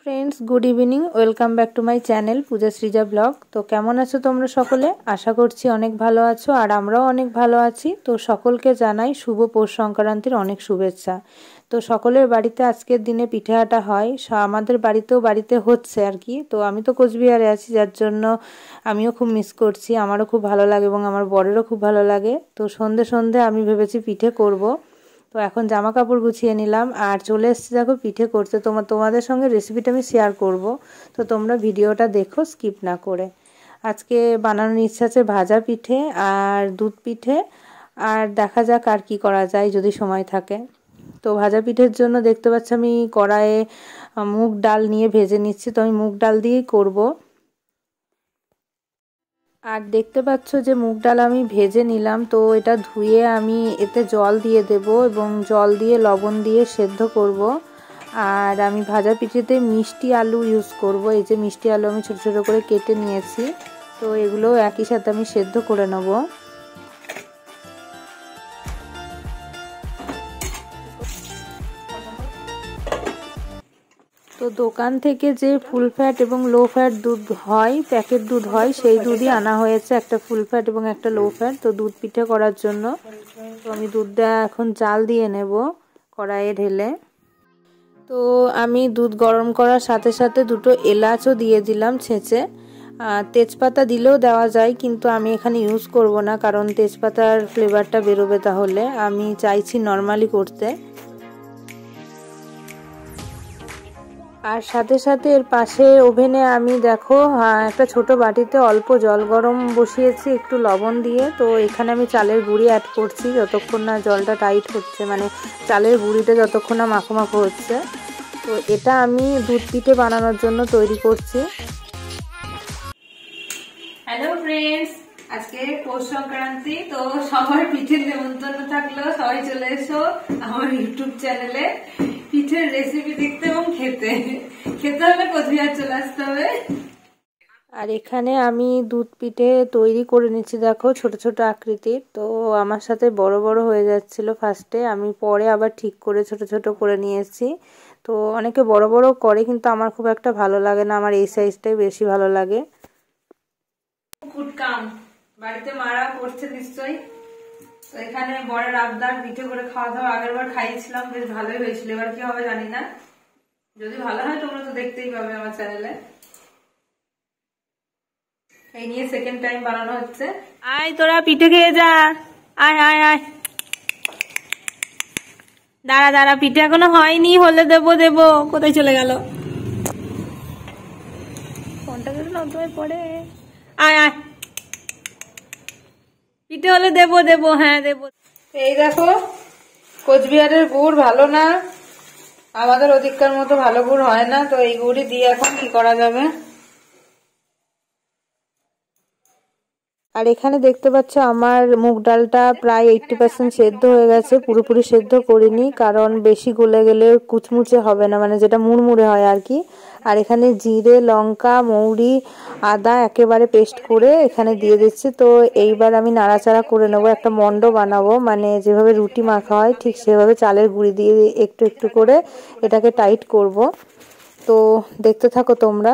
Friends good evening welcome back to my channel Puja Srija blog. तो केमन आछो तोमरा सकले? आशा करछि अनेक भालो आछो और आमराओ अनेक भालो आछि। तो सकलके जानाई शुभ पौष संक्रांतिर अनेक शुभेच्छा। तो सकलेर बाड़ीते आजकेर दिने पिठे आटा हय, आमादेर बाड़ीतेও बाड़ीते होच्छे आर कि। तो आमी तो कोचबिहारे आछि जार जोन्नो आमिও खूब मिस करछि, आमारो खूब भालो लागे एबं आमार बरेরও खूब भालो लागे। तो सन्धे सन्धे आमी भेबेछि पिठे करब। तो এখন জামা কাপড় গুছিয়ে নিলাম আর চলে এসেছি দেখো পিঠে করতে। তোমাদের সঙ্গে রেসিপিটা আমি শেয়ার করব, তো তোমরা ভিডিওটা দেখো স্কিপ না করে। আজকে বানানোর ইচ্ছা আছে ভাজা পিঠে আর দুধ পিঠে, আর দেখা যাক আর কি করা যায় যদি সময় থাকে। তো ভাজা পিঠের জন্য দেখতে পাচ্ছ আমি কড়াইয়ে মুগ ডাল নিয়ে ভেজে নিচ্ছি। তো আমি মুগ ডাল দিয়েই করব। আর দেখতে পাচ্ছ যে মুগ ডাল আমি ভেজে নিলাম। তো এটা ধুয়ে আমি এতে জল দিয়ে দেব এবং জল দিয়ে লবণ দিয়ে সেদ্ধ করব। আর আমি ভাজা পিঠেতে মিষ্টি আলু ইউজ করব। এই যে মিষ্টি আলু আমি ছোট ছোট করে কেটে নিয়েছি। তো এগুলো একই সাথে আমি সেদ্ধ করে নেব। তো দোকান থেকে যে ফুল ফ্যাট এবং লো ফ্যাট দুধ হয়, প্যাকেট দুধ হয়, সেই দুধই আনা হয়েছে, একটা ফুল ফ্যাট এবং একটা লো ফ্যাট। তো দুধ পিঠে করার জন্য তো আমি দুধটা এখন জাল দিয়ে নেব কড়াইয়ে ঢেলে। তো আমি দুধ গরম করার সাথে সাথে দুটো এলাচও দিয়ে দিলাম ছেঁচে। তেজপাতা দিলেও দেওয়া যায়, কিন্তু আমি এখানে ইউজ করব না, কারণ তেজপাতার ফ্লেভারটা বেরোবে। তাহলে আমি চাইছি নর্মালি করতে। আর সাথে সাথে এর পাশে ওভেনে আমি দেখো একটা ছোট বাটিতে অল্প জল গরম বসিয়েছি একটু লবণ দিয়ে। তো এখানে আমি চালের গুঁড়ি অ্যাড করছি যতক্ষণ না জলটা টাইট হচ্ছে, মানে চালের গুঁড়িটা যতক্ষণ না মাখো মাখো হচ্ছে। তো এটা আমি দুধ পিঠে বানানোর জন্য তৈরি করছি। হ্যালো ফ্রেন্ডস, আজকে পৌষ সংক্রান্তি। তো সবার পিঠের নিমন্ত্রণ থাকলো, সবাই চলে এসো আমার ইউটিউব চ্যানেলে পিঠের রেসিপি দেখতে এবং খেতে হলে কোচবিহার চলে আসতে হবে। আর এখানে আমি দুধ পিঠে তৈরি করে নিচ্ছি দেখো ছোট ছোট আকৃতির। তো আমার সাথে বড় বড় হয়ে যাচ্ছিল ফার্স্টে, আমি পরে আবার ঠিক করে ছোট ছোট করে নিয়েছি। তো অনেকে বড় বড় করে, কিন্তু আমার খুব একটা ভালো লাগে না, আমার এই সাইজটাই বেশি ভালো লাগে। ফুটকাম বাড়িতে মারা করছে নিশ্চয়ই। তো এখানে বড়ের আবদার পিঠে করে খাওয়া দাওয়া, আগের বার খাইয়েছিলাম, বেশ ভালোই হয়েছিল। এবার কি হবে জানি না, যদি ভালো হয় তোমরা তো দেখতেই পাবে আমার চ্যানেলে। এই নিয়ে সেকেন্ড টাইম বানানো হচ্ছে। আয় তোরা পিঠে খেয়ে যা, আয় আয় আয়। দাঁড়া দাঁড়া, পিঠে এখনো হয়নি, হলে দেবো দেবো। কোথায় চলে গেল ফোনটা? তোমায় পড়ে। আয় আয়, পিঠে হলে দেবো দেবো, হ্যাঁ দেবো। এই দেখো কোচবিহারের গুড় ভালো না, আমাদের ওদিককার মতো ভালো গুড় হয় না। তো এই গুড়ই দিয়ে এখন কি করা যাবে। আর এখানে দেখতে পাচ্ছ আমার মুগ ডালটা প্রায় 80% সেদ্ধ হয়ে গেছে, পুরোপুরি সেদ্ধ করিনি, কারণ বেশি গলে গেলে কুচমুচে হবে না, মানে যেটা মুড়মুড়ে হয় আর কি। আর এখানে জিরে, লঙ্কা, মৌরি, আদা একেবারে পেস্ট করে এখানে দিয়ে দিচ্ছি। তো এইবার আমি নাড়াচাড়া করে নেবো, একটা মন্ড বানাবো, মানে যেভাবে রুটি মাখা হয় ঠিক সেভাবে চালের গুঁড়ি দিয়ে একটু একটু করে এটাকে টাইট করব। তো দেখতে থাকো তোমরা।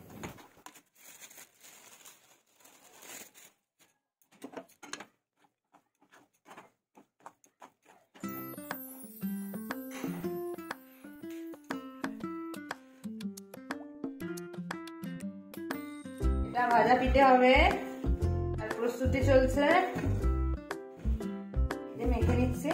ভাজা পিঠে হবে আর প্রস্তুতি চলছে, মেখে নিচ্ছি।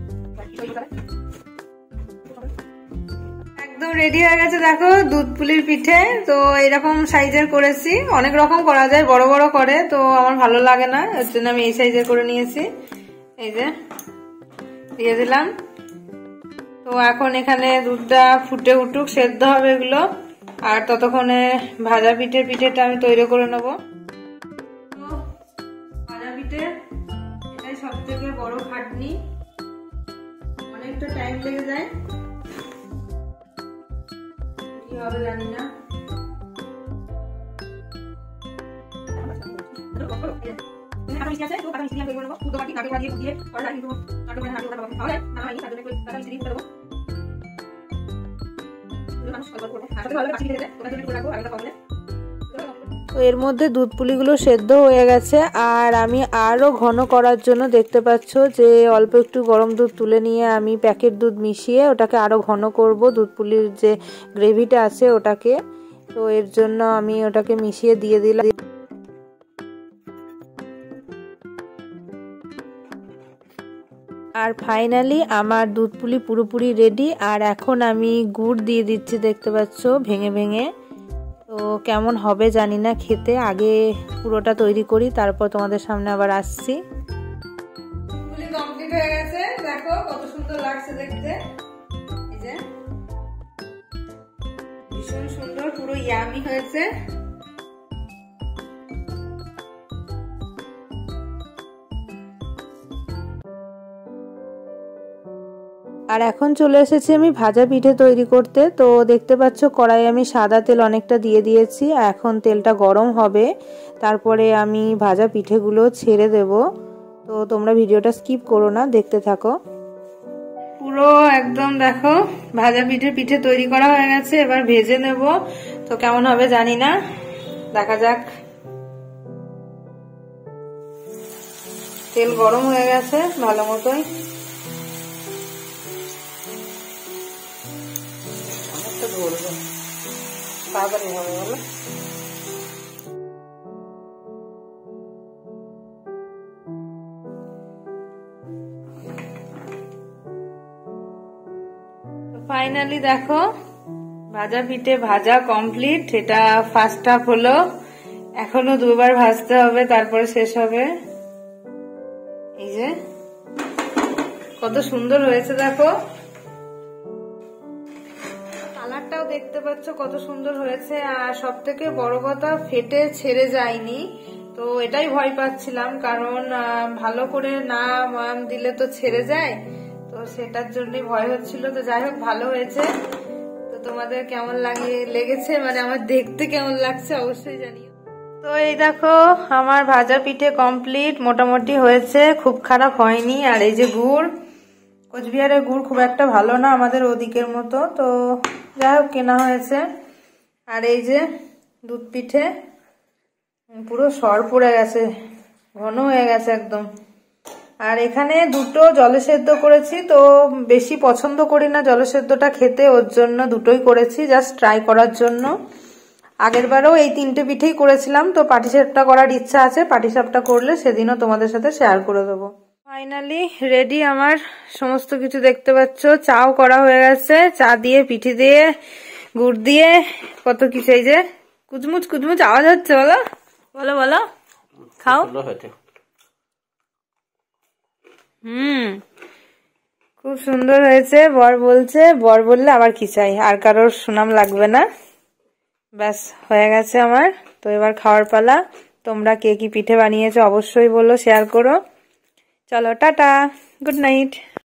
একদম রেডি হয়ে গেছে দেখো দুধ পুলির পিঠে। তো এরকম সাইজের করেছি, অনেক রকম করা যায়, বড় বড় করে, তো আমার ভালো লাগে না, এর জন্য আমি এই সাইজের করে নিয়েছি। এই যে দিয়ে দিলাম। তো এখন এখানে দুধটা ফুটে উঠুক, সেদ্ধ হবে এগুলো, আর ততক্ষণে ভাজা পিঠেটা আমি তৈরি করে নেব। তো ভাজা পিঠে এটাই সব থেকে বড় খাটনি, অনেকটা টাইম লেগে যায়, কি হবে জানি না। তো এর মধ্যে দুধ পুলিগুলো সেদ্ধ হয়ে গেছে, আর আমি আরও ঘন করার জন্য দেখতে পাচ্ছ যে অল্প একটু গরম দুধ তুলে নিয়ে আমি প্যাকেট দুধ মিশিয়ে ওটাকে আরও ঘন করব, দুধ পুলির যে গ্রেভিটা আছে ওটাকে। তো এর জন্য আমি ওটাকে মিশিয়ে দিয়ে দিলাম। আর ফাইনালি আমার দুধ পুলি পুরোপুরি রেডি। আর এখন আমি গুড় দিয়ে দিচ্ছি, দেখতে পাচ্ছ ভেঙে ভেঙে। তো কেমন হবে জানি না খেতে, আগে পুরোটা তৈরি করি তারপর তোমাদের সামনে আবার আসছি। পুলি কমপ্লিট হয়ে গেছে, দেখো কত সুন্দর লাগছে দেখতে। এই যে ভীষণ সুন্দর, পুরো ইয়ামি হয়েছে। আর এখন চলে এসেছি আমি ভাজা পিঠে তৈরি করতে। তো দেখতে পাচ্ছ কড়াই আমি সাদা তেল অনেকটা দিয়ে দিয়েছি, এখন তেলটা গরম হবে, তারপরে আমি ভাজা পিঠেগুলো ছেড়ে দেব। তো তোমরা ভিডিওটা স্কিপ করো না, দেখতে থাকো। পুরো একদম দেখো ভাজা পিঠে তৈরি করা হয়ে গেছে, এবার ভেজে নেব। তো কেমন হবে জানি না, দেখা যাক। তেল গরম হয়ে গেছে ভালো মতোই। ধরবো তাড়াতাড়ি হবে বলো। ফাইনালি দেখো ভাজা পিঠে ভাজা কমপ্লিট। এটা ফার্স্ট হাফ হলো, এখনো দুবার ভাজতে হবে তারপরে শেষ হবে। এই যে কত সুন্দর হয়েছে দেখো, কালারটাও দেখতে পাচ্ছ কত সুন্দর হয়েছে। আর সব থেকে বড় কথা ফেটে ছেড়ে যায়নি। তো এটাই ভয় পাচ্ছিলাম, কারণ ভালো করে না ময়াম দিলে তো ছেড়ে যায়, তো সেটার জন্যই ভয় হচ্ছিল। তো যাই হোক ভালো হয়েছে। তো তোমাদের কেমন লেগেছে, মানে আমার দেখতে কেমন লাগছে অবশ্যই জানিও। তো এই দেখো আমার ভাজা পিঠে কমপ্লিট, মোটামুটি হয়েছে, খুব খারাপ হয়নি। আর এই যে গুড়, কোচবিহারের গুড় খুব একটা ভালো না আমাদের ওদিকের মতো, তো যাই হোক কেনা হয়েছে। আর এই যে দুধ পিঠে পুরো সর পড়ে গেছে, ঘন হয়ে গেছে একদম। আর এখানে দুটো জলে সেদ্ধ করেছি, তো বেশি পছন্দ করি না জলে সেদ্ধটা খেতে, ওর জন্য দুটোই করেছি জাস্ট ট্রাই করার জন্য। আগের বারেও এই 3টে পিঠেই করেছিলাম, তো পাটিসাপটা করার ইচ্ছা আছে, পাটিসাপটা করলে সেদিনও তোমাদের সাথে শেয়ার করে দেবো। ফাইনালি রেডি আমার সমস্ত কিছু, দেখতে পাচ্ছ চাও করা হয়ে গেছে, চা দিয়ে পিঠে দিয়ে গুড় দিয়ে কত কিছু। এই যে কুচমুচ কুচমুচ আওয়াজ হচ্ছে, বলো বলো বলো, খাও। খুব সুন্দর হয়েছে। বর বলছে, বর বললে আবার কি চাই, আর কারোর সুনাম লাগবে না, ব্যাস হয়ে গেছে আমার। তো এবার খাওয়ার পালা। তোমরা কে কি পিঠে বানিয়েছো অবশ্যই বলো, শেয়ার করো। চলো টাটা, গুড নাইট।